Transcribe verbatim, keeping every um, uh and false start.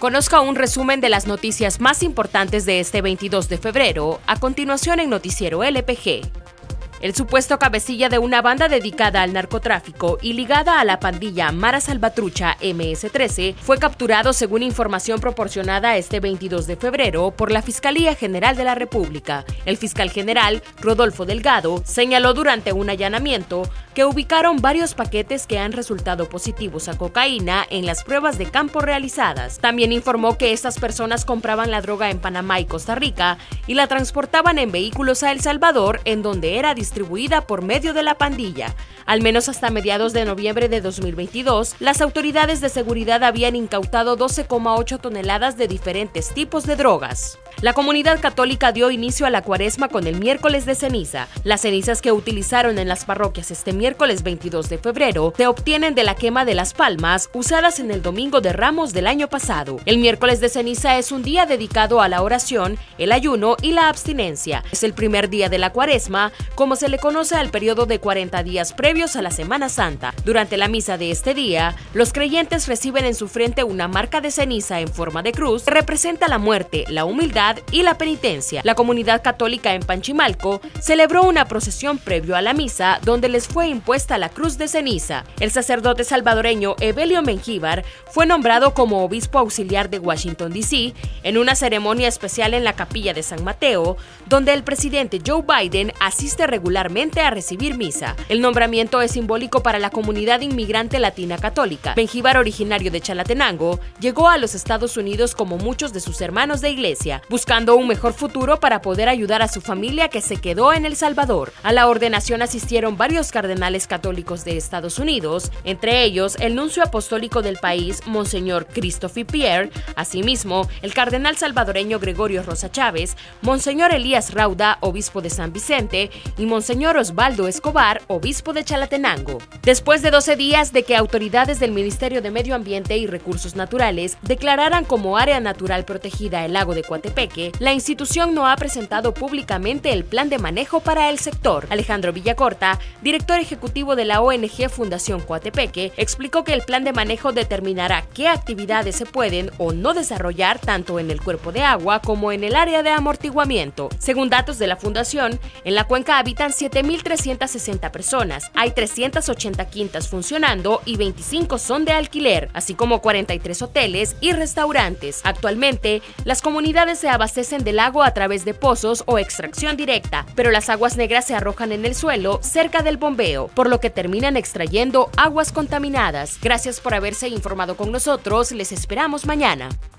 Conozca un resumen de las noticias más importantes de este veintidós de febrero, a continuación en Noticiero L P G. El supuesto cabecilla de una banda dedicada al narcotráfico y ligada a la pandilla Mara Salvatrucha M S trece fue capturado según información proporcionada este veintidós de febrero por la Fiscalía General de la República. El fiscal general, Rodolfo Delgado, señaló durante un allanamiento que ubicaron varios paquetes que han resultado positivos a cocaína en las pruebas de campo realizadas. También informó que estas personas compraban la droga en Panamá y Costa Rica y la transportaban en vehículos a El Salvador, en donde era distribuida por medio de la pandilla. Al menos hasta mediados de noviembre de dos mil veintidós, las autoridades de seguridad habían incautado doce coma ocho toneladas de diferentes tipos de drogas. La comunidad católica dio inicio a la cuaresma con el miércoles de ceniza. Las cenizas que utilizaron en las parroquias este miércoles veintidós de febrero se obtienen de la quema de las palmas usadas en el Domingo de Ramos del año pasado. El miércoles de ceniza es un día dedicado a la oración, el ayuno y la abstinencia. Es el primer día de la cuaresma, como se le conoce al periodo de cuarenta días previos a la Semana Santa. Durante la misa de este día, los creyentes reciben en su frente una marca de ceniza en forma de cruz que representa la muerte, la humildad y la penitencia. La comunidad católica en Panchimalco celebró una procesión previo a la misa donde les fue impuesta la cruz de ceniza. El sacerdote salvadoreño Evelio Mengíbar fue nombrado como obispo auxiliar de Washington D C en una ceremonia especial en la capilla de San Mateo, donde el presidente Joe Biden asiste regularmente a recibir misa. El nombramiento es simbólico para la comunidad inmigrante latina católica. Mengíbar, originario de Chalatenango, llegó a los Estados Unidos como muchos de sus hermanos de iglesia, buscando un mejor futuro para poder ayudar a su familia que se quedó en El Salvador. A la ordenación asistieron varios cardenales católicos de Estados Unidos, entre ellos el nuncio apostólico del país, Monseñor Christophe Pierre, asimismo el cardenal salvadoreño Gregorio Rosa Chávez, Monseñor Elías Rauda, obispo de San Vicente, y Monseñor Osvaldo Escobar, obispo de Chalatenango. Después de doce días de que autoridades del Ministerio de Medio Ambiente y Recursos Naturales declararan como área natural protegida el lago de Coatepeque, la institución no ha presentado públicamente el plan de manejo para el sector. Alejandro Villacorta, director ejecutivo de la O N G Fundación Coatepeque, explicó que el plan de manejo determinará qué actividades se pueden o no desarrollar tanto en el cuerpo de agua como en el área de amortiguamiento. Según datos de la fundación, en la cuenca habitan siete mil trescientas sesenta personas, hay trescientas ochenta quintas funcionando y veinticinco son de alquiler, así como cuarenta y tres hoteles y restaurantes. Actualmente, las comunidades se abastecen del lago a través de pozos o extracción directa, pero las aguas negras se arrojan en el suelo cerca del bombeo, por lo que terminan extrayendo aguas contaminadas. Gracias por haberse informado con nosotros, les esperamos mañana.